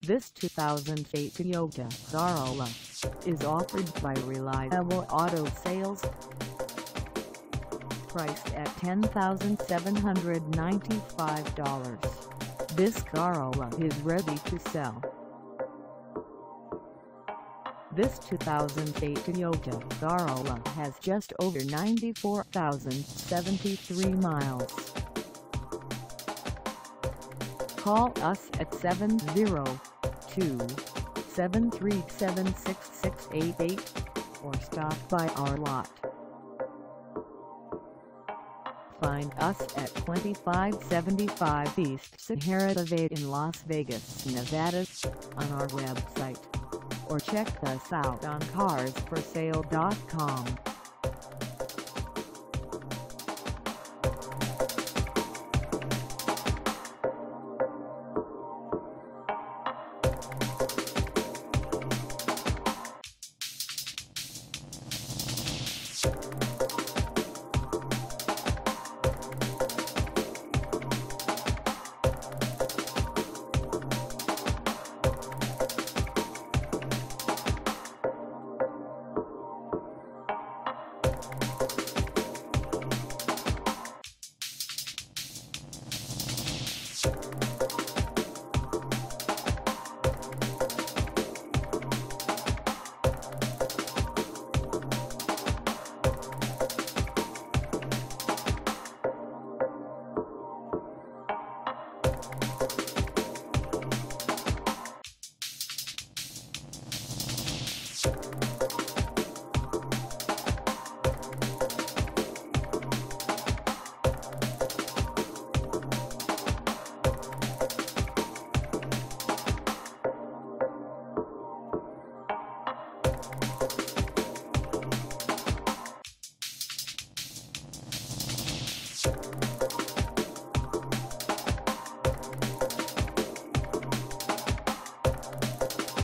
This 2008 Toyota Corolla is offered by Reliable Auto Sales. Priced at $10,795, this Corolla is ready to sell. This 2008 Toyota Corolla has just over 94,073 miles. Call us at 702-737-6688 or stop by our lot. Find us at 2575 East Sahara Ave in Las Vegas, Nevada, on our website, or check us out on carsforsale.com.